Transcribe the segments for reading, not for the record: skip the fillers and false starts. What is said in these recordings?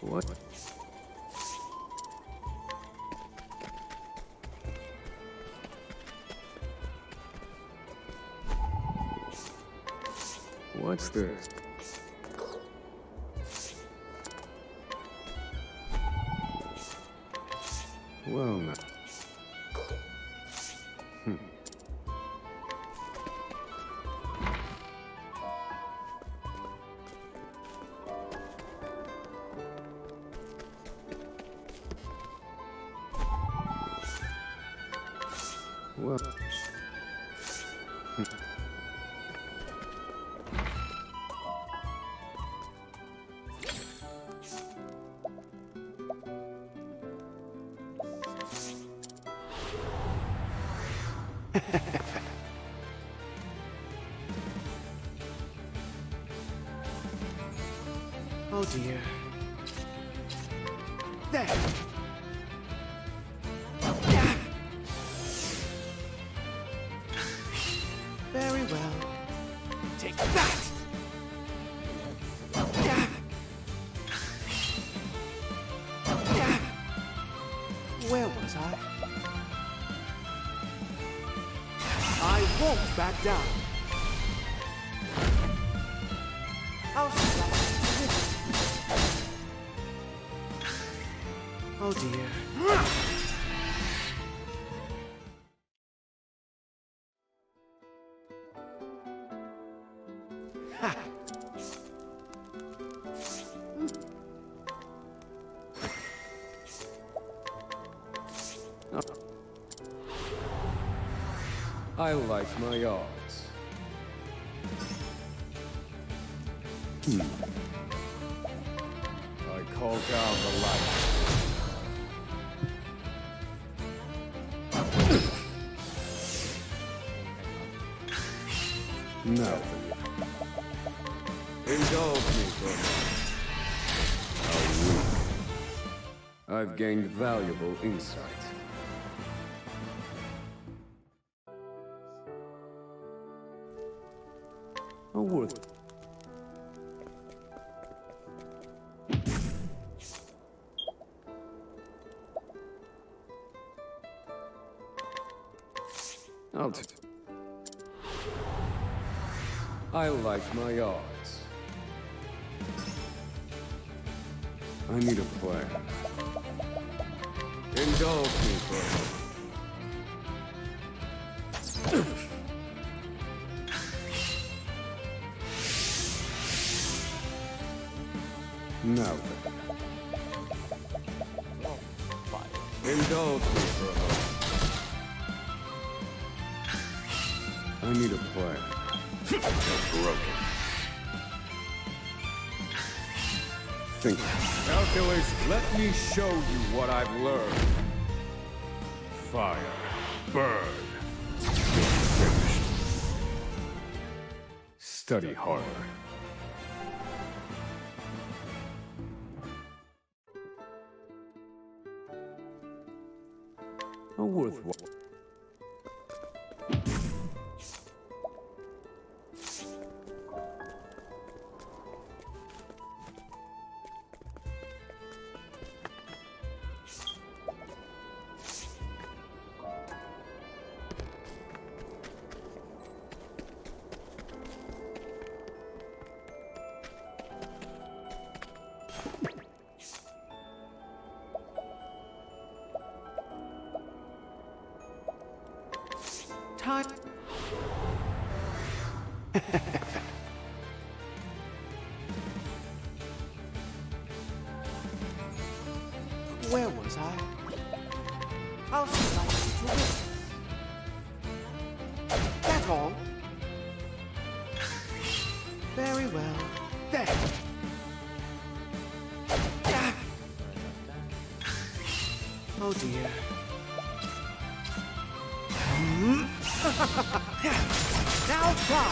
What? What's this? Well, now. Well. Oh dear. There. Very well. Take that! Where was I? I won't back down. I'll stop. Oh dear. Ha! I like my odds. I call down the light. Now, indulge me for a week. I've gained valuable insight. A worth. I like my odds. I need a plan. Indulge me for now then. Indulge me for a moment. I need a plan. They're broken. Think. Calculus, let me show you what I've learned. Fire. Burn. You're finished. Study harder. A worthwhile. Time. Where was I? How should I do this? That's all. Very well. There. Oh dear. Now try!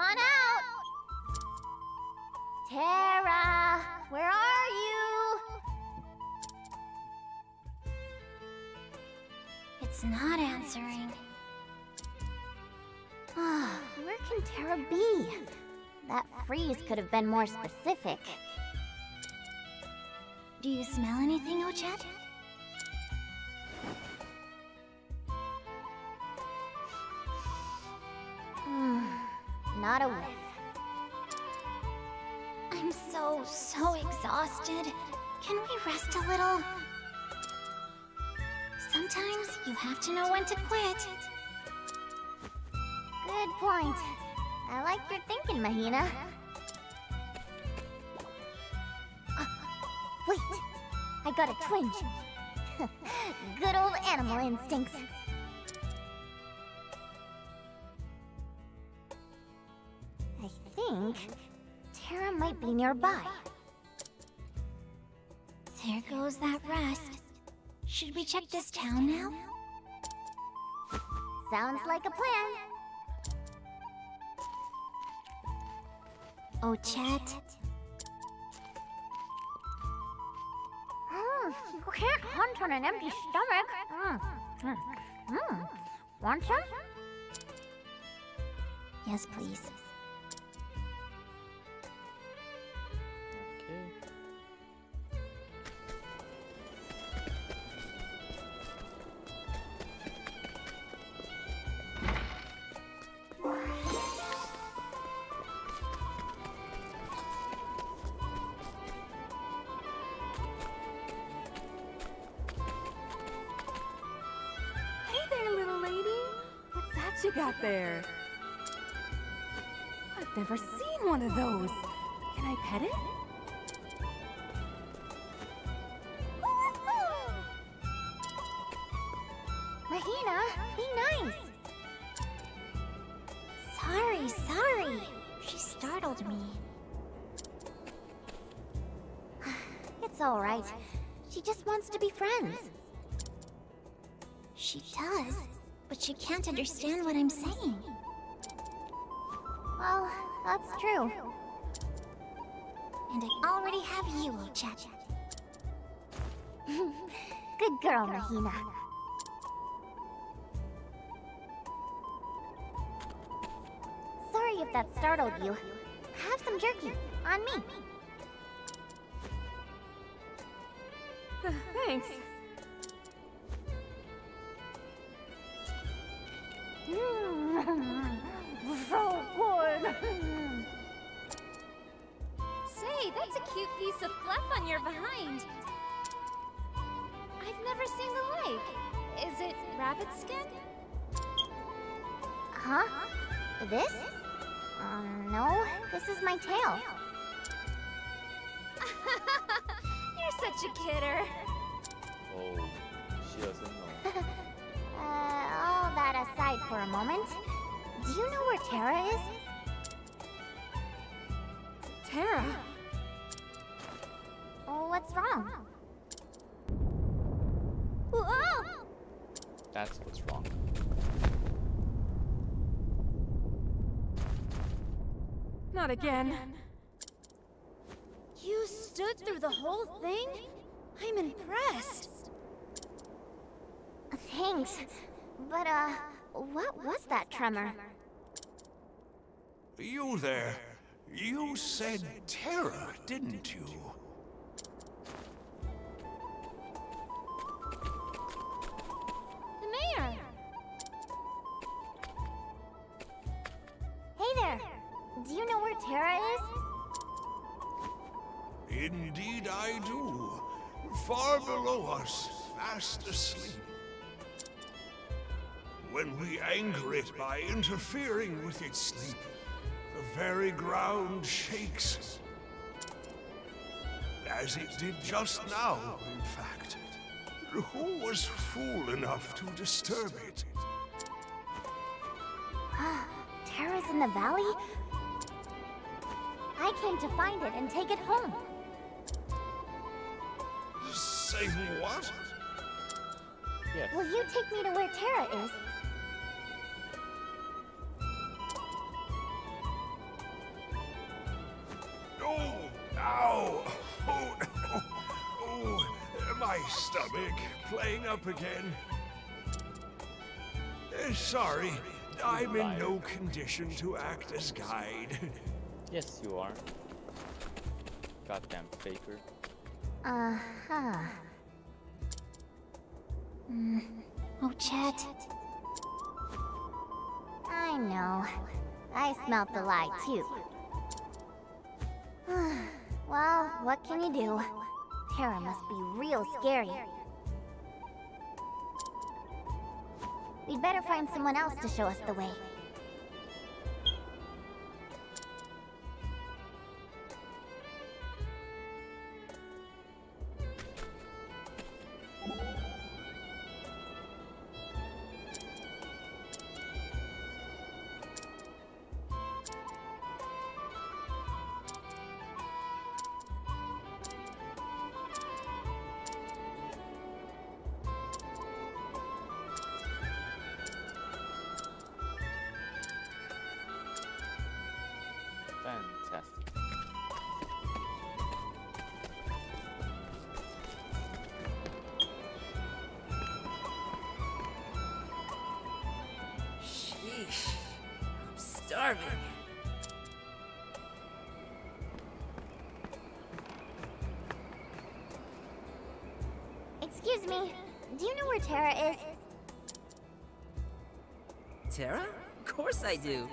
on out! Terra, where are you? It's not answering. Where can Terra be? That freeze could have been more specific. Do you smell anything, Ochette? Not a whiff. I'm so exhausted. Can we rest a little? Sometimes you have to know when to quit. Good point. I like your thinking, Mahina. Wait! I got a twinge. Good old animal instincts. I think Terra might be nearby. There goes that rest. Should we check this town now? Sounds like a plan. Ochette. You can't hunt on an empty stomach. Want some? Yes, please. Okay. You got there? I've never seen one of those. Can I pet it? Mahina, be nice. Sorry. She startled me. It's all right. She just wants to be friends. She does. But she can't understand what I'm saying. Well, that's true. And I already have you, Ochette. Good girl, Mahina. Sorry if that startled you. Have some jerky. On me. Thanks. So good! Say, that's a cute piece of fluff on your behind. I've never seen the like. Is it rabbit skin? Huh? This? No. This is my tail. You're such a kidder. Oh, she doesn't know. All that aside for a moment, do you know where Terra is? Terra? Oh, what's wrong? Whoa! That's what's wrong. Not again. You stood through the whole thing? I'm impressed. Thanks. But, what was that tremor? You there. You said Terra, didn't you? The mayor. Hey there! Do you know where Terra is? Indeed I do. Far below us, fast asleep. When we anger it by interfering with its sleep, the very ground shakes. As it did just now, in fact. Who was fool enough to disturb it? Terra's in the valley? I came to find it and take it home. Say what? Yes. Will you take me to where Terra is? my stomach playing up again. Sorry, I'm in no condition to act as guide. Yes, you are. Goddamn faker. Uh-huh. Oh, Chet. I know. I smelt the lie, too. Well, what can you do? Terra must be real scary. We'd better find someone else to show us the way. Fantastic. Sheesh. I'm starving. Excuse me, do you know where Terra is? Terra? Of course I do.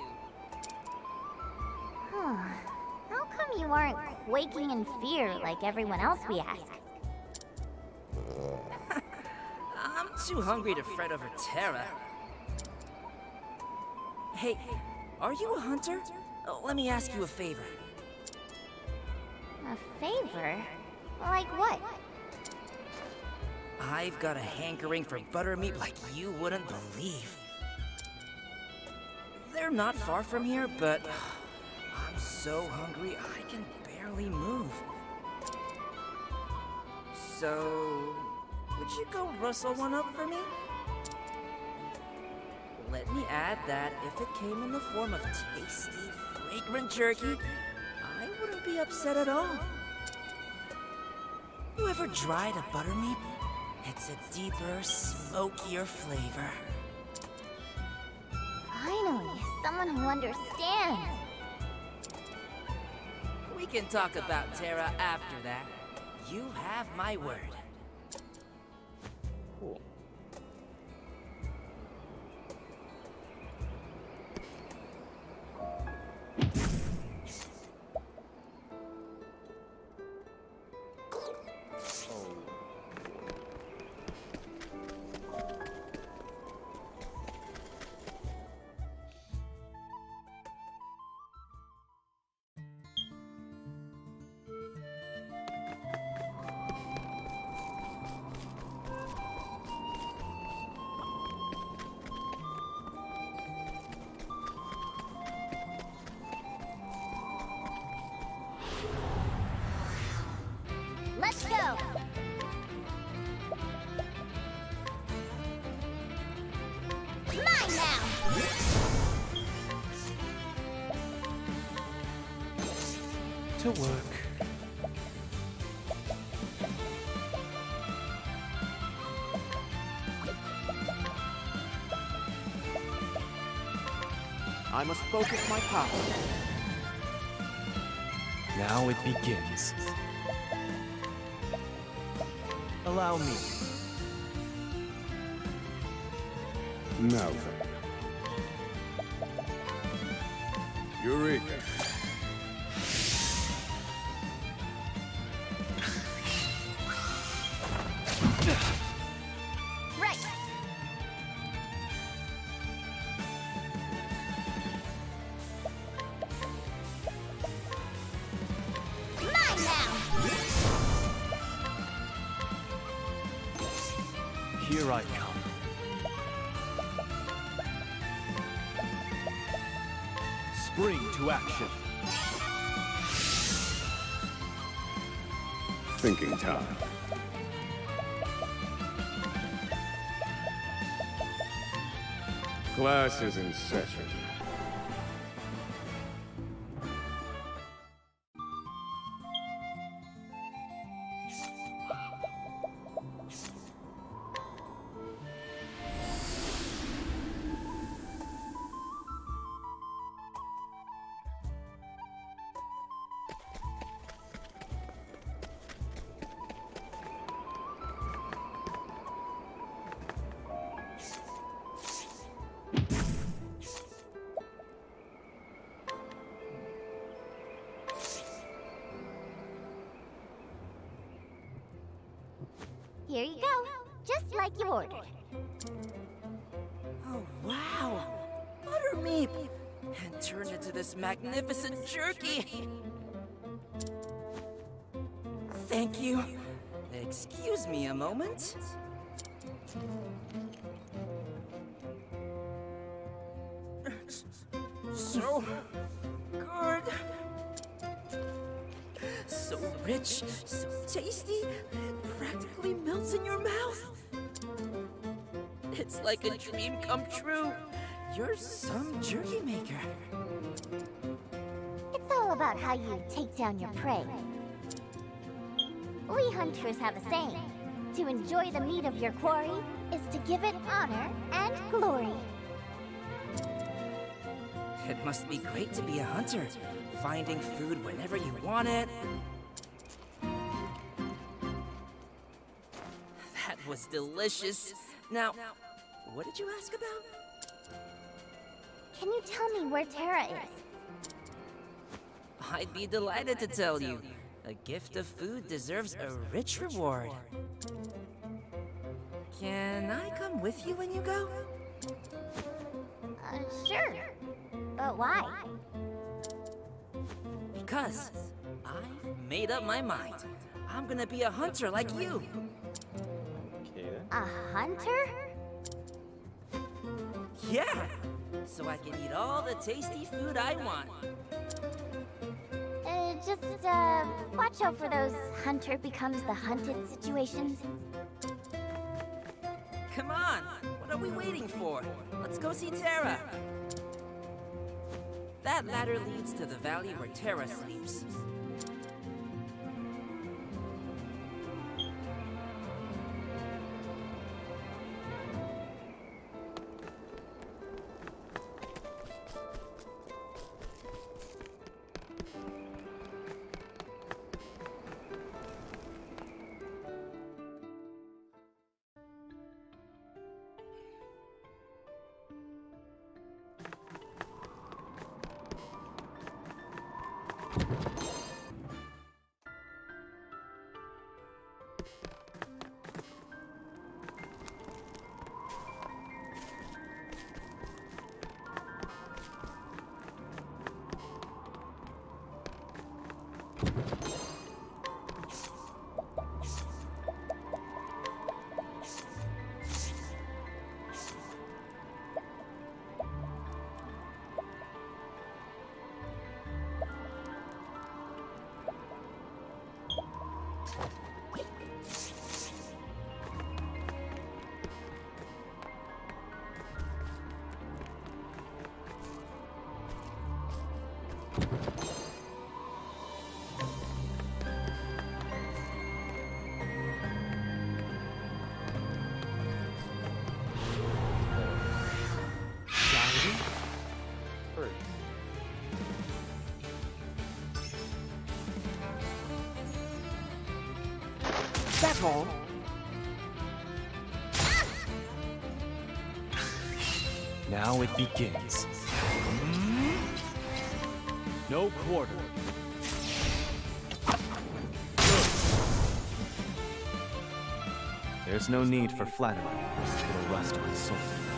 How come you aren't quaking in fear like everyone else we ask? I'm too hungry to fret over Terra. Hey, are you a hunter? Oh, let me ask you a favor. A favor? Like what? I've got a hankering for buttermeat like you wouldn't believe. They're not far from here, but I'm so hungry I can barely move. So, would you go rustle one up for me? Let me add that if it came in the form of tasty, fragrant jerky, I wouldn't be upset at all. You ever tried a buttermeat? It's a deeper, smokier flavor. Finally, someone who understands. We can talk about Terra after that. You have my word. Cool. Let's go! Mine now! To work. I must focus my power. Now it begins. Allow me. Now then. Eureka. Right! Mine now! Here I come. Spring to action. Thinking time. Class is in session. Here you go, just like you ordered. Oh, wow! Buttermeat! And turned into this magnificent jerky! Thank you. Excuse me a moment. So good. So rich, so tasty, it practically melts in your mouth. It's like a dream come true. You're some jerky maker. It's all about how you take down your prey. We hunters have a saying. To enjoy the meat of your quarry is to give it honor and glory. It must be great to be a hunter, finding food whenever you want it. That was delicious. Now, what did you ask about? Can you tell me where Terra is? I'd be delighted to tell you. A gift of food deserves a rich reward. Can I come with you when you go? Sure. But why? Because I've made up my mind. I'm gonna be a hunter like you. Okay then. A hunter? Yeah! So I can eat all the tasty food I want. Just, watch out for those hunter becomes the hunted situations. Come on! What are we waiting for? Let's go see Terra. That ladder leads to the valley where Terra sleeps. First. That's all. Now it begins. No quarter. There's no need for flattery. It'll rust my soul.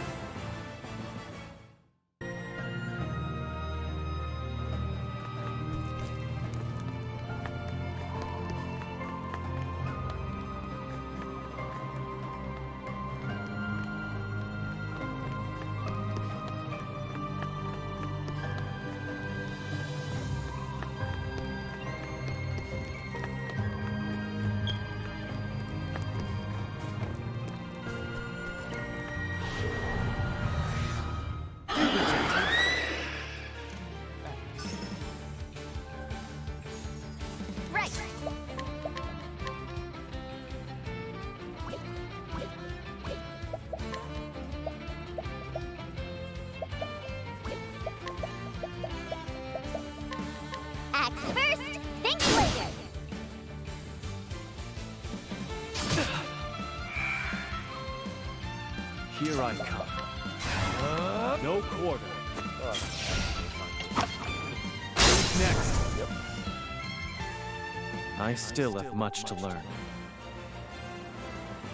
Act first, think later. Here I come. No quarter. Who's next? Yep. I still have much to learn.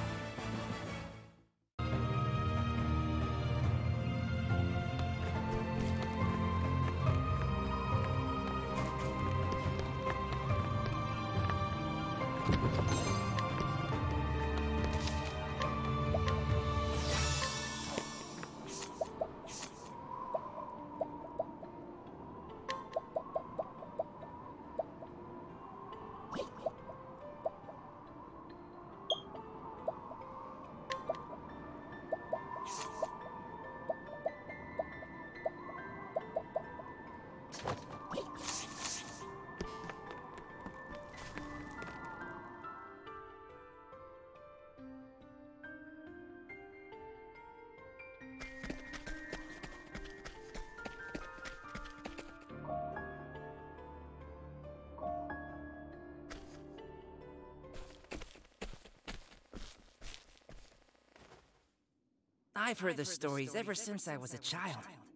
I've heard the stories ever since I was a child.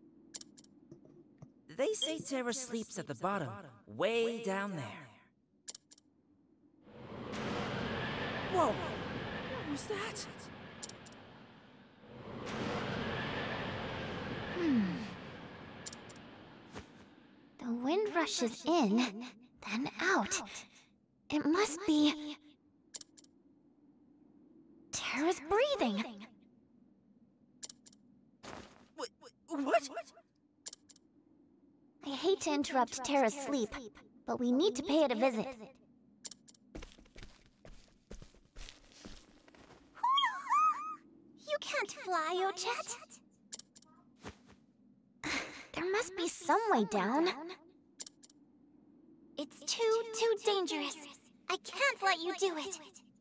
They say Terra sleeps at the bottom, way down there. Whoa! What was that? The wind rushes in, then out. It must be... Terra's breathing. What? I hate to interrupt Terra's sleep, but we need to pay it a visit. You can't fly, Ochette. There must be some way down. It's too dangerous. I can't let you do it.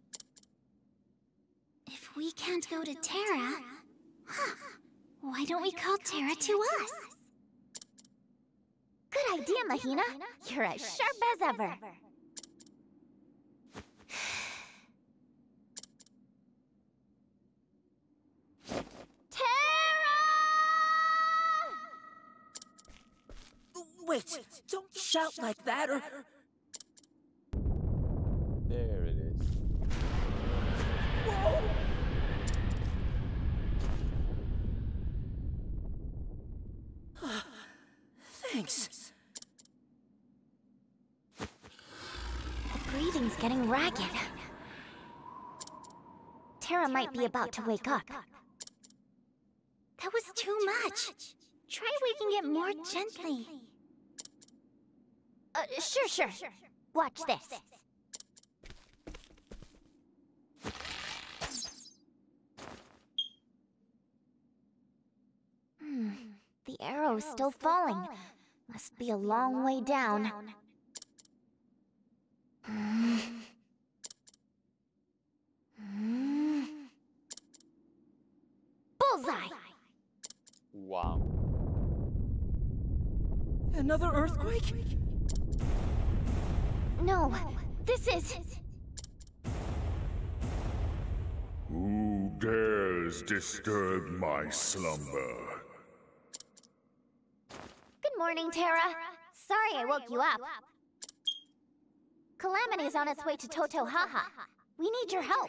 If we can't go to Terra, why don't we call Terra to us? Good idea, Mahina. You're as sharp as ever. Terra! Wait, don't shout like that or... There it is. Whoa! Thanks. The breathing's getting ragged. Terra might be about to wake up. That was too much. Try waking it more gently. Sure. Watch this. The arrow's still falling. Must be a long way down. Bullseye! Wow. Another earthquake? No, this is... Who dares disturb my slumber? Good morning, Terra. Sorry I woke you up. Calamity's on its way to Totohaha. We need your help.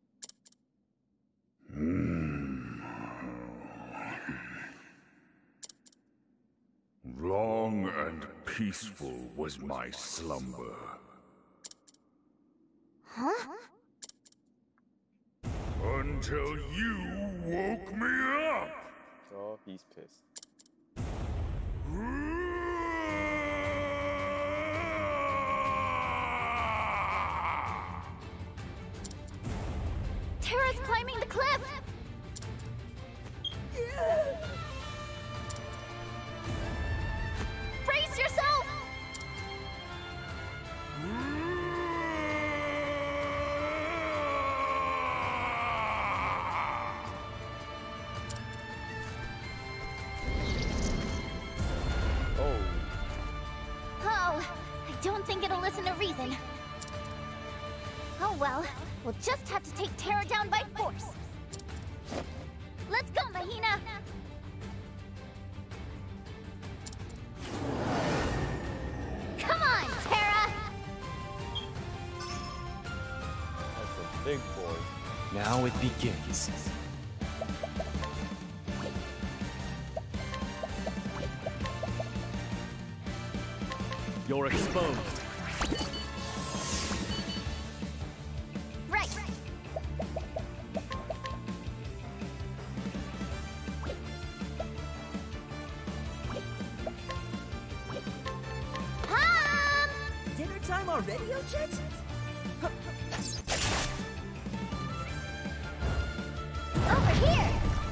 Long and peaceful was my slumber. Huh? Until you woke me up! Oh, he's pissed. Terra's climbing the cliff! Brace yourself! Oh, I don't think it'll listen to reason. Oh well, we'll just have to take Terra down by force. Let's go, Mahina! Come on, Terra! That's a big boy. Now it begins. You're exposed. radio jet? Over here!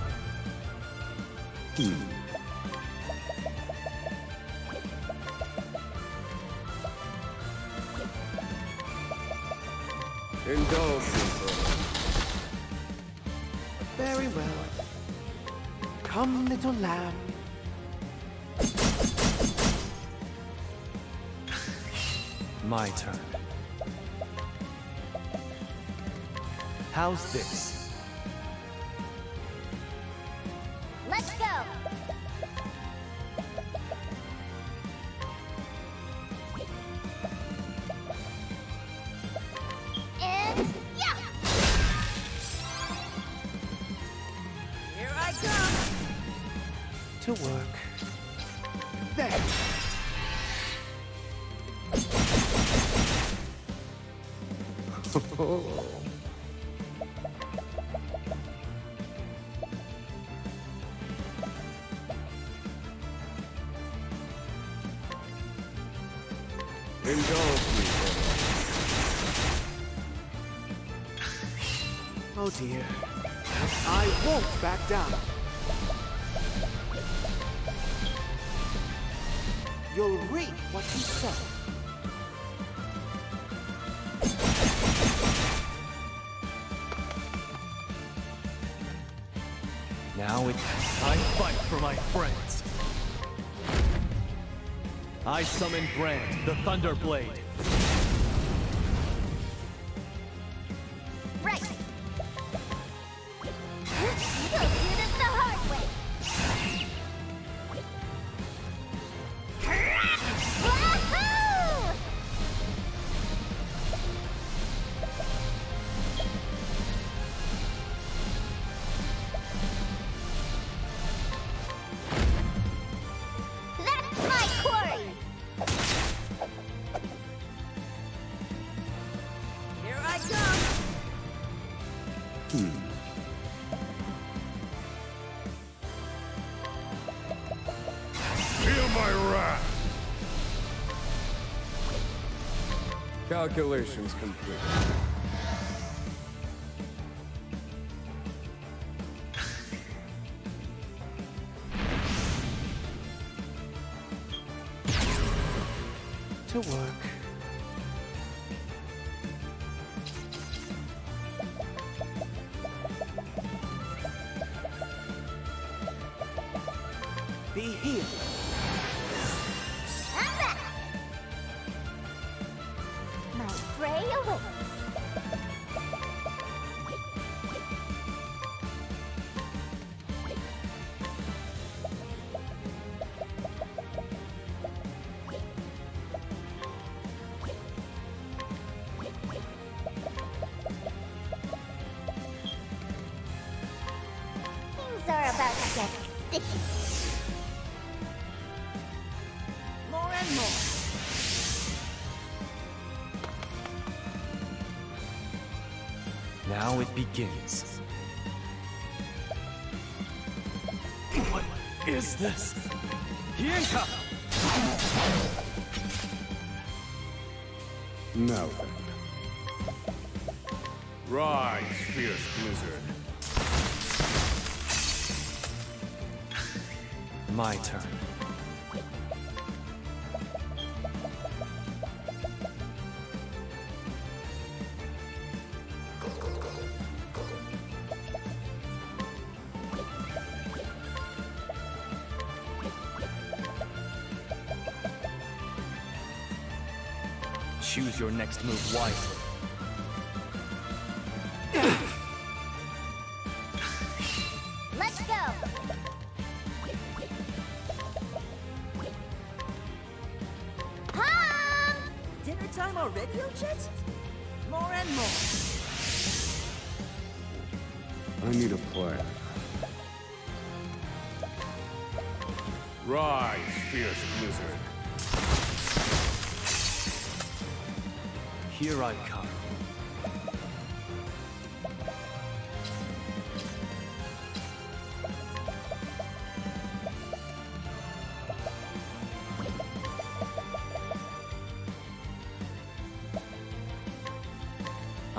Indulge me, brother. Very well. Come, little lamb. My turn. How's this? Let's go! And yeah! Here I come! To work. There! Indulge me, brother. Oh dear. I won't back down. You'll reap what you sow. Now it's I fight for my friends. I summon Brand, the Thunderblade. Right! We'll do this the hard way! Wahoo! That's my quarry! Here I come! Feel my wrath! Calculations complete. To work. Be healed. I'm back! My prey awaits. Things are about to get sticky. More and more. Now it begins. What is this? Yinka! Now then. Rise, fierce blizzard. My turn. Choose your next move wisely. Let's go! Hum! Dinner time already, Jet? More and more. I need a plan. Rise, fierce blizzard. Here I come.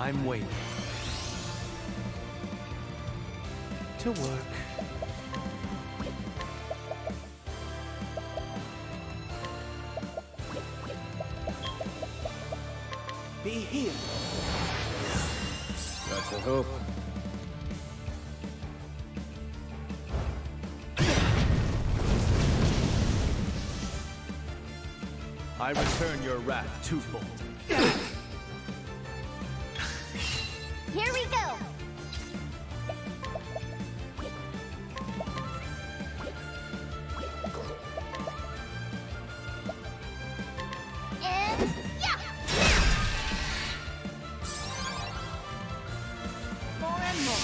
I'm waiting. To work. Be healed. That's a hope. I return your wrath twofold. Here we go! And yeah! More and more.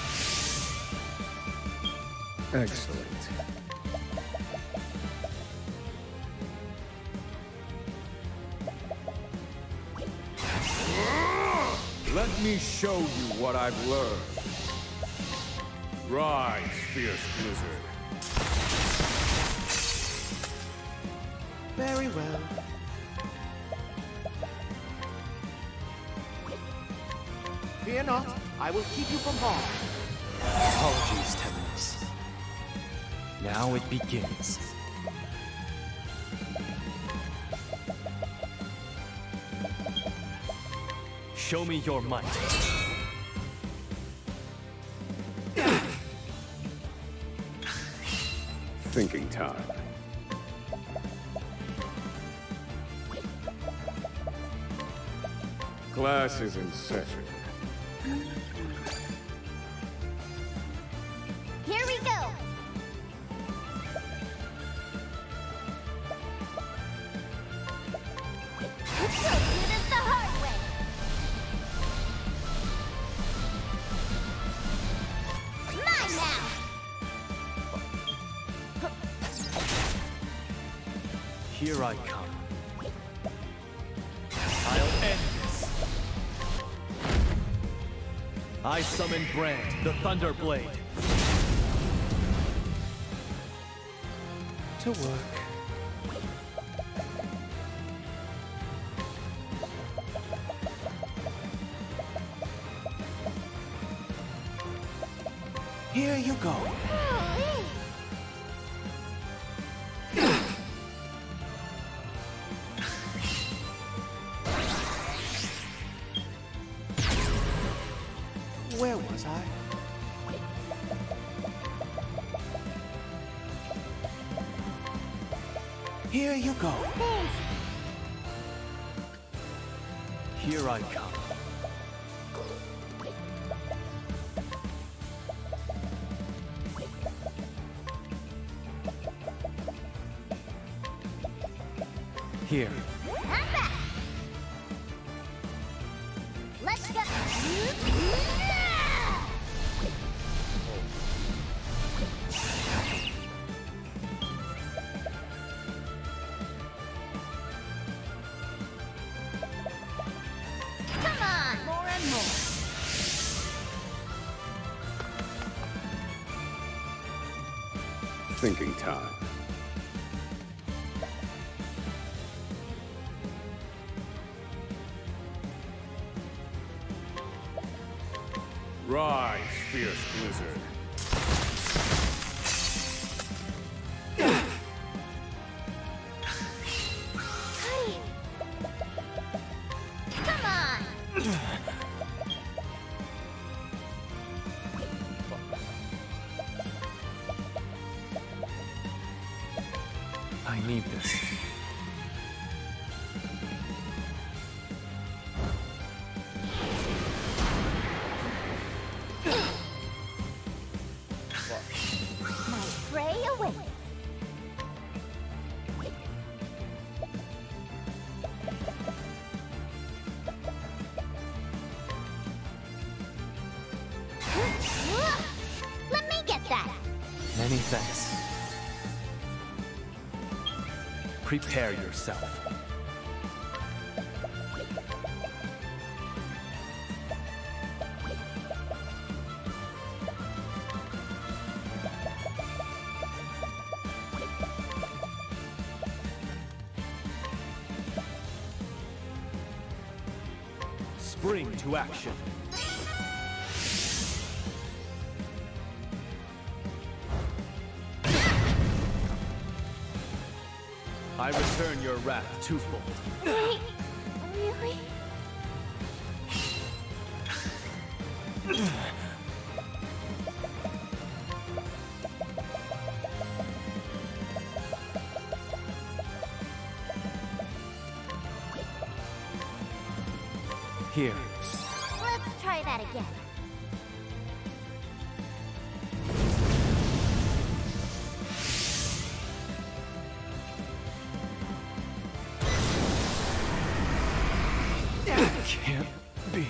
Excellent. Let me show you what I've learned. Rise, fierce blizzard. Very well. Fear not, I will keep you from harm. Apologies, Temenos. Now it begins. Show me your might. Thinking time. Class is in session. Here we go! Let's go do this the hard way! Mine now! Here I come. I'll end this. I summon Brand, the Thunder Blade. To work. Here you go. Where was I? Here you go. Thanks. Here I come. Here. I'm back! Let's go! Come on! More and more. Thinking time. Rise, fierce blizzard. Come on! I need this. My prey awaits. Let me get that. Many thanks. Prepare yourself. spring to action. I return your wrath twofold. Wait, really? Here. Let's try that again. Can't be.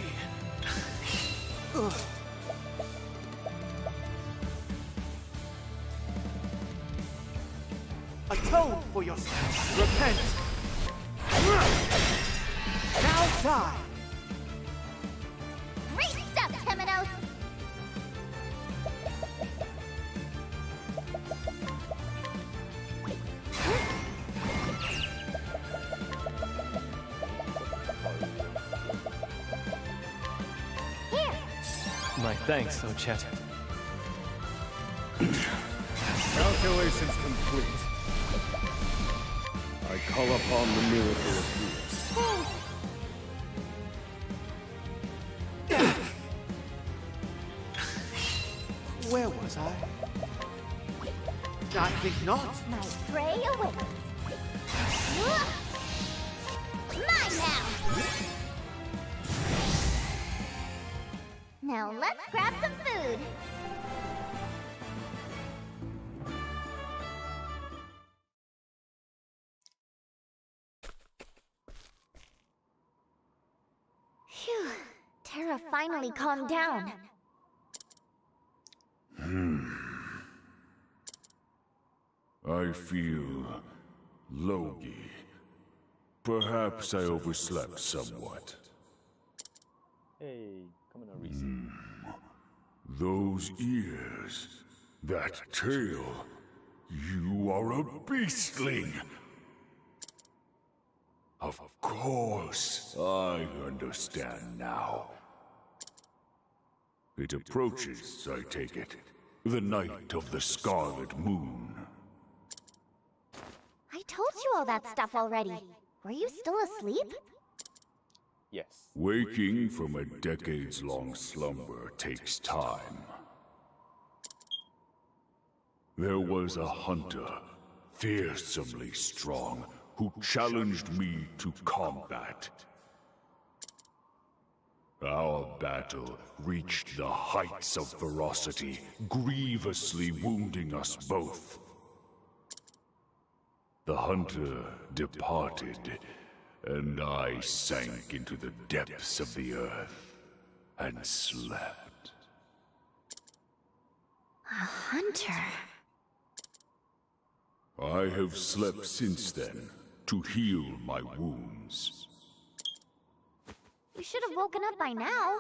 Atone for yourself. Repent. Now die. Great stuff, Temenos! Here! My thanks, Ochette. Calculations complete. I call upon the miracle of you. Thanks. Where was I? I think not. My prey awaits. Mine now! Now let's grab some food. Phew, Terra finally calmed down. I feel logy. Perhaps I overslept somewhat. Hey, come on, Reese. Those ears, that tail. You are a beastling. Of course, I understand now. It approaches, I take it, the night of the Scarlet Moon. I told you all that stuff already. Were you still asleep? Yes. Waking from a decades-long slumber takes time. There was a hunter, fearsomely strong, who challenged me to combat. Our battle reached the heights of ferocity, grievously wounding us both. The hunter departed, and I sank into the depths of the earth and slept. A hunter? I have slept since then, to heal my wounds. You should have woken up by now.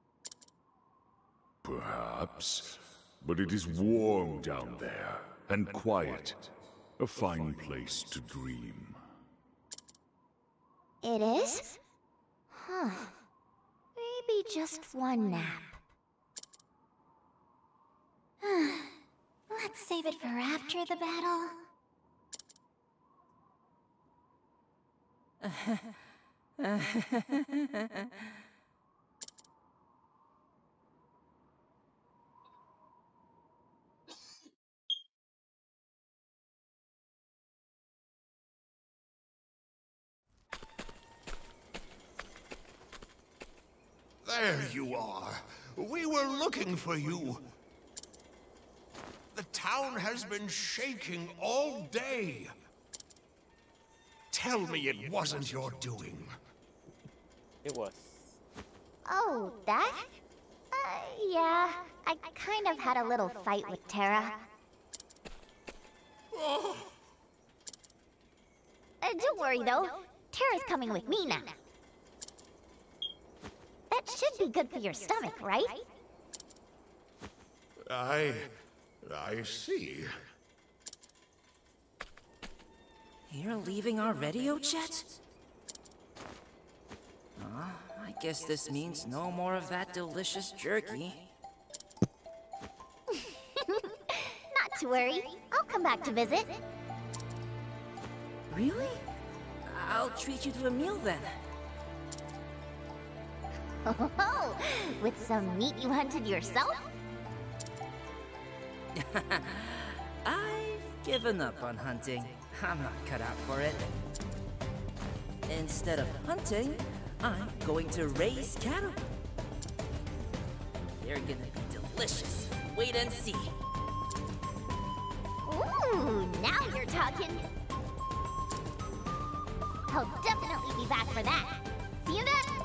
Perhaps, but it is warm down there, and quiet. A fine place to dream. It is? Huh. Maybe just one nap. Let's save it for after the battle. There you are. We were looking for you. The town has been shaking all day. Tell me it wasn't your doing. It was. Oh, that? Yeah. I kind of had a little fight with Terra. Don't worry, though. Terra's coming with me now. That should be good for your stomach, right? I see. You're leaving already, Ochette? I I guess this means no more of that delicious jerky. Not to worry. I'll come back to visit. Really? I'll treat you to a meal then. Oh, with some meat you hunted yourself? I've given up on hunting. I'm not cut out for it. Instead of hunting, I'm going to raise cattle. They're gonna be delicious. Wait and see. Ooh, now you're talking. I'll definitely be back for that. See you then!